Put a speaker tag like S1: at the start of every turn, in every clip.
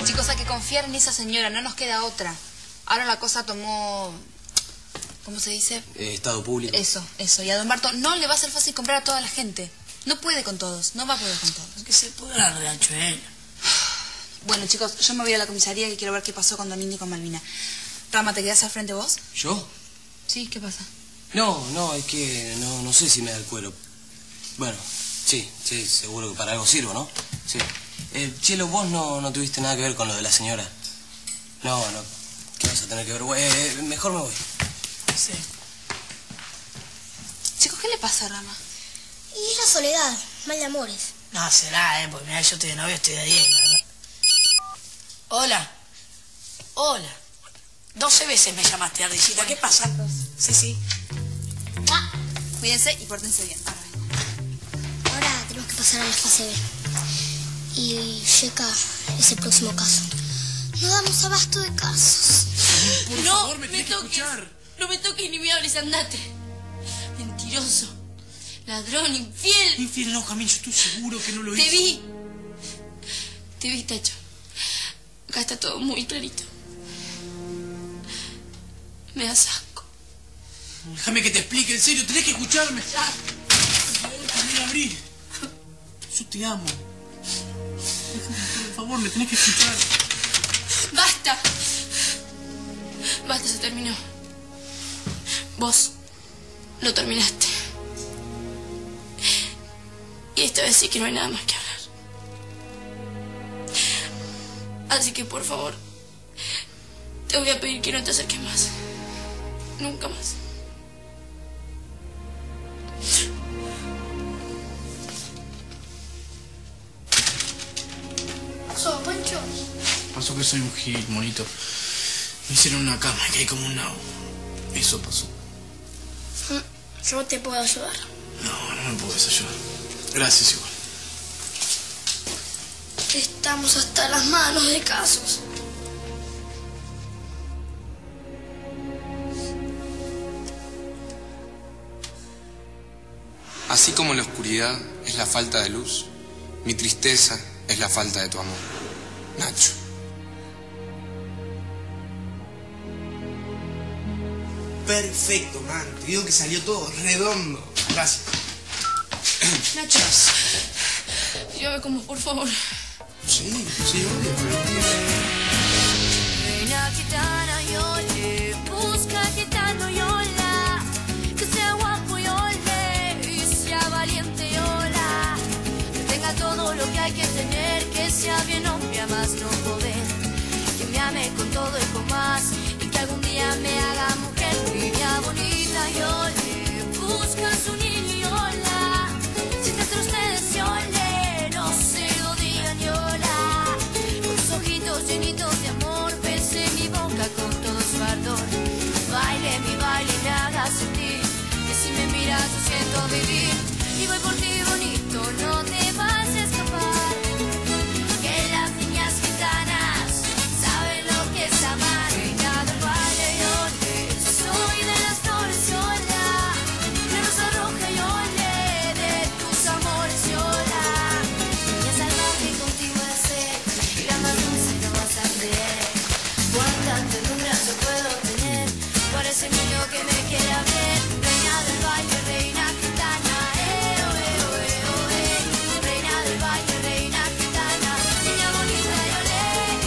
S1: Chicos, hay que confiar en esa señora, no nos queda otra. Ahora la cosa tomó... ¿Cómo se dice?
S2: Estado público.
S1: Eso. Y a don Barto no le va a ser fácil comprar a toda la gente. No puede con todos, no va a poder con todos.
S3: Que se pudra el ranchuelo.
S1: Bueno, chicos, yo me voy a la comisaría que quiero ver qué pasó con Domingo y con Malvina. Rama, ¿te quedás al frente vos?
S2: ¿Yo?
S1: Sí, ¿qué pasa?
S2: No, es que no sé si me da el cuero. Bueno, sí, seguro que para algo sirvo, ¿no? Sí. Chelo, vos no tuviste nada que ver con lo de la señora. No, ¿qué vas a tener que ver? Mejor me voy.
S3: Sí.
S1: Chicos, ¿qué le pasa a Rama?
S4: Y es la soledad, mal de amores.
S3: No, será, porque mira, yo estoy de novio, estoy de 10, ¿verdad? Hola. 12 veces me llamaste, Ardillita. ¿Qué pasa? Sí.
S1: Cuídense y pórtense bien.
S4: Ahora tenemos que pasar a la fase B. Y Yeka es el próximo caso. No damos abasto de casos.
S5: Por favor, me tenés que escuchar.
S6: No me toques ni me hables, andate. Mentiroso. Ladrón, infiel.
S5: Infiel no, Jamín, yo estoy seguro que no lo hice.
S6: Te vi, Tacho. Acá está todo muy clarito. Me das asco.
S5: Déjame que te explique, en serio, tenés que escucharme. Por abrir. Yo te amo. Por favor, me tenés que escuchar.
S6: ¡Basta! Basta, se terminó. Vos lo terminaste. Y esta vez sí que no hay nada más que hablar. Así que, por favor, te voy a pedir que no te acerques más. Nunca más.
S4: ¿Sos Pancho?
S5: Pasó que soy un gil, monito. Me hicieron una cama que hay como un nabo. Eso pasó.
S4: Yo te puedo ayudar.
S5: No me puedes ayudar. Gracias igual.
S4: Estamos hasta las manos de casos.
S7: Así como la oscuridad es la falta de luz, mi tristeza es la falta de tu amor. Nacho.
S2: Perfecto, man. Te digo que salió todo redondo. Gracias.
S6: Nacho, llévame como, por favor.
S2: Sí, obvio.
S6: Reina gitana, yole, busca gitano, yola, que sea guapo, yole, y sea valiente, yola, que tenga todo lo que hay que tener, que sea bien hombre, a más no poder, que me ame con todo y con más, y que algún día me haga mujer, niña bonita, yole, busca su niño, yola, si entre ustedes, yole, no se lo digan, yola, con sus ojitos llenitos de amor, besé mi boca con todo su ardor, baile mi baile y me haga sentir, que si me miras yo siento vivir, y voy por ti bonito, no te vas a escapar, que las niñas gitanas saben lo que es amar, reina del baile, yo soy de las flores, yola, de rosa roja, yole, de tus amores, yola, niña salvaje contigo de ser, y la más dulce no vas a creer, cuánta ternura yo puedo tener, por ese niño que me quiera ver, reina del baile, reina gitana, reina del baile, reina gitana, niña bonita, yole.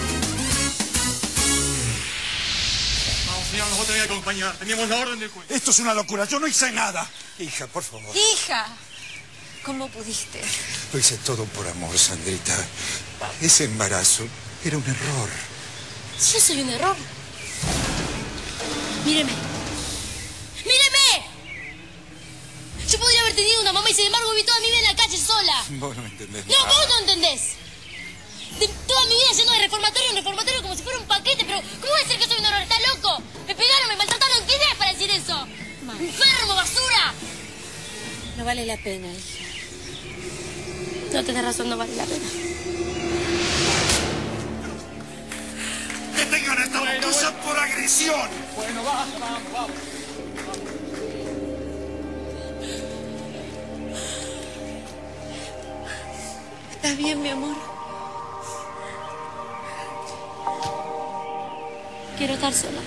S5: Vamos, señor, nos va a tener que acompañar. Teníamos la orden del juez.
S8: Esto es una locura, yo no hice nada.
S9: Hija, por favor.
S1: Hija, ¿cómo pudiste?
S9: Lo hice todo por amor, Sandrita. Ese embarazo era un error.
S6: Yo soy un error. Míreme. ¡Míreme! Yo podría haber tenido una mamá y sin embargo viví toda mi vida en la calle sola.
S9: Vos no entendés
S6: No,
S9: nada.
S6: vos no entendés. De toda mi vida yendo de reformatorio en reformatorio como si fuera un paquete, pero ¿cómo va a ser que soy un error? ¿Estás loco? Me pegaron, me maltrataron. ¿Quién es para decir eso? ¡Enfermo, basura! No vale la pena, hija. No tenés razón, no vale la pena.
S8: ¡Que tengan esta cosas por agresión!
S5: Bueno, vamos.
S6: ¿Estás bien, mi amor?
S4: Quiero estar sola.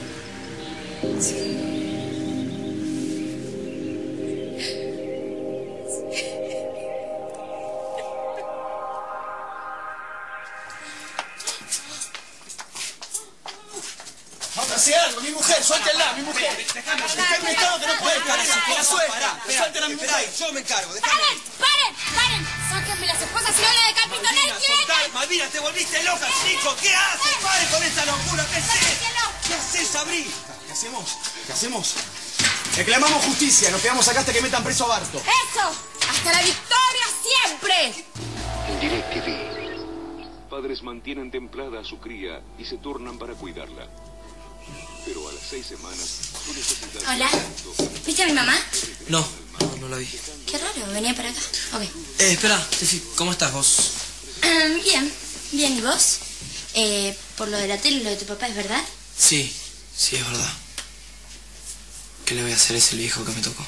S5: ¡Hace algo! ¡Mi mujer! ¡Suéltenla! ¡Mi mujer! ¡Déjame! ¡Está en un estado que no puede estar así! ¡Que la suelta! ¡Suelten a mi mujer!
S8: Yo me encargo,
S4: ¡Paren! ¡Paren! ¡Paren! ¡Sáquenme las esposas y habla de Capitán Etienne!
S8: Malvina, te volviste loca, chico. ¿Qué haces? ¡Pare con esta locura! ¿Qué haces? ¿Qué haces, Abril?
S5: ¿Qué hacemos? ¿Qué hacemos? Reclamamos justicia. Nos quedamos acá hasta que metan preso a Barto.
S4: ¡Eso! ¡Hasta la victoria siempre!
S10: En DirecTV. Padres mantienen templada a su cría y se turnan para cuidarla. Pero a las 6 semanas, su necesidad...
S4: Hola. ¿Viste a mi mamá?
S2: No la vi.
S4: Qué raro, venía para acá. Ok.
S2: Espera, Tefi, ¿cómo estás vos?
S4: Bien. Bien, ¿y vos? Por lo de la tele y lo de tu papá, ¿es verdad?
S2: Sí, es verdad. ¿Qué le voy a hacer? Es el viejo que me tocó.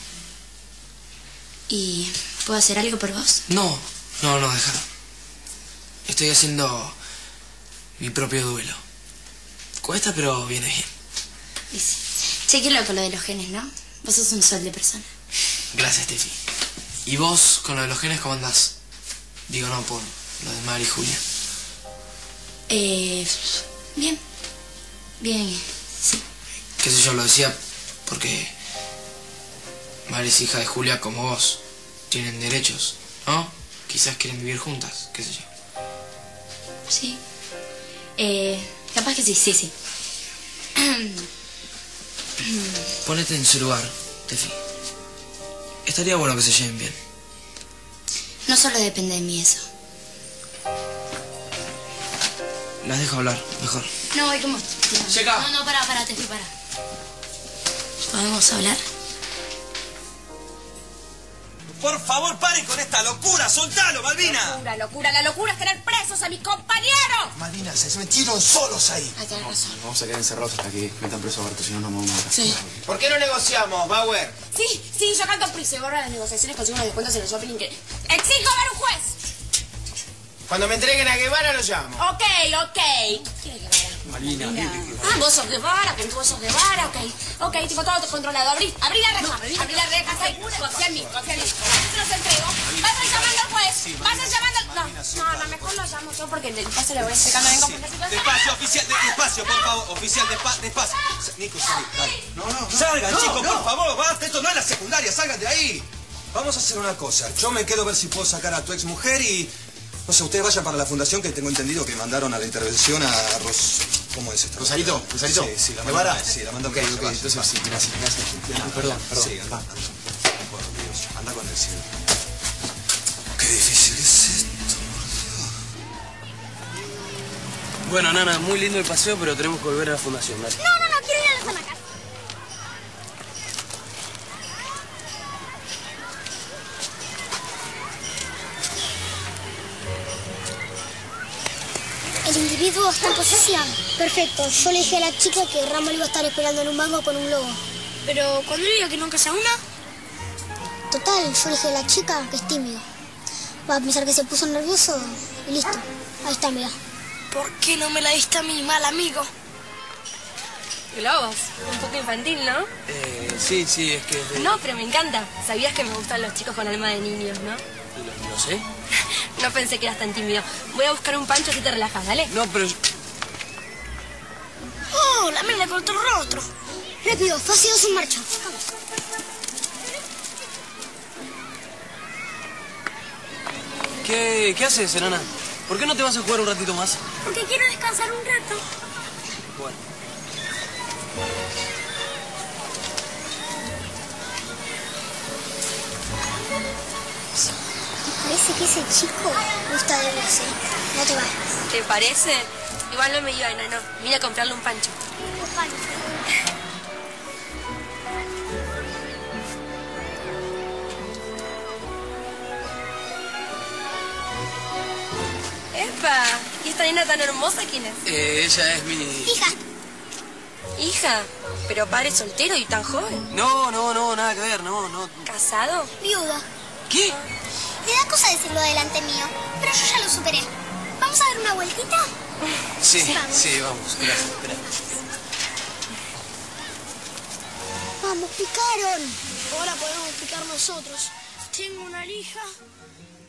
S4: ¿Y puedo hacer algo por vos?
S2: No, deja. Estoy haciendo mi propio duelo. Cuesta, pero viene bien.
S4: Y sí. Che, qué loco lo de los genes, ¿no? Vos sos un sol de persona.
S2: Gracias, Tefi. ¿Y vos, con lo de los genes, cómo andás? Digo, no, por lo de Mari y Julia.
S4: Bien. Bien, sí.
S2: Qué sé yo, lo decía porque Mari es hija de Julia como vos. Tienen derechos, ¿no? Quizás quieren vivir juntas, qué sé yo.
S4: Sí. Capaz que sí.
S2: Ponete en su lugar, Tefi. Estaría bueno que se lleven bien.
S4: No solo depende de mí eso.
S2: Las dejo hablar, mejor.
S4: No, voy como...
S2: Checa.
S4: No, para, Tefi, para. ¿Podemos hablar?
S8: Por favor, paren con esta locura. ¡Soltalo, Malvina!
S4: Locura. La locura es tener presos a mis compañeros.
S5: Malvina, se metieron solos ahí.
S4: Ay, tenés razón.
S5: Vamos a quedar encerrados hasta que metan preso a Barto, si no nos vamos a matar.
S4: Sí.
S11: ¿Por qué no negociamos, Bauer?
S4: Sí, yo canto prisa y borra las negociaciones, consigo unos descuentos en el shopping que... ¡Exijo ver un juez!
S11: Cuando me entreguen a Guevara lo llamo.
S4: Ok. ¿Quién es Guevara?
S5: Malvina.
S4: Vos sos Guevara, vos sos Guevara, ok, tengo todo controlado. Abrí la reja, abrí la reja, confía en mí. Se los entrego. Vayan llamando al juez, vayan llamando... No, mejor lo llamo yo porque el paso le voy explicando bien cómo es la situación.
S8: Despacio, oficial, despacio, por favor. Oficial, despacio. Nico, salí, dale.
S5: No.
S8: Salgan, chicos, por favor, basta. Esto no es la secundaria, salgan de ahí. Vamos a hacer una cosa. Yo me quedo a ver si puedo sacar a tu ex mujer y... No sé, ustedes vayan para la fundación que tengo entendido que mandaron a la intervención a ¿Cómo es esto?
S5: ¿Rosarito?
S8: Sí, la
S5: ¿Guevara?
S8: mandan. Sí, la mandan.
S5: Ok, entonces sí, gracias. Perdón.
S8: Sí, anda. Por Dios, anda con el cielo. Qué difícil es esto, por Dios.
S2: Bueno, Nana, muy lindo el paseo, pero tenemos que volver a la fundación, ¿vale?
S4: No, quiero ir a las hamacas.
S12: El individuo está en posesión. Perfecto. Yo le dije a la chica que Rama iba a estar esperando en un banco con un globo.
S4: Pero cuando le digo que nunca se una...
S12: Total, yo le dije a la chica que es tímido. Va a pensar que se puso nervioso y listo. Ahí está, mira.
S4: ¿Por qué no me la diste a mi mal amigo? Globos, un poco infantil, ¿no?
S2: Sí, es que...
S4: No, pero me encanta. Sabías que me gustan los chicos con alma de niños, ¿no?
S2: No sé.
S4: No pensé que eras tan tímido. Voy a buscar un pancho así te relajas, ¿dale?
S2: No, pero...
S4: ¡Oh! La me le cortó el rostro.
S12: Rápido, fase 2 en marcha.
S2: ¿Qué haces, enana? ¿Por qué no te vas a jugar un ratito más?
S4: Porque quiero descansar un rato.
S2: Bueno.
S12: Parece que ese chico gusta de vos, ¿eh? No te vayas.
S4: ¿Te parece? Igual no me iba, enano. Vine a comprarle un pancho. ¡Epa! ¿Y esta nena tan hermosa quién es?
S2: Ella es mi...
S12: Hija.
S4: ¿Hija? ¿Pero padre soltero y tan joven?
S2: No, nada que ver, no.
S4: ¿Casado?
S12: Viuda.
S2: ¿Qué?
S12: Me da cosa decirlo delante mío, pero yo ya lo superé. ¿Vamos a dar una vueltita?
S2: Sí, vamos. Gracias, espera.
S12: Vamos, picaron. Ahora podemos picar nosotros. Tengo una lija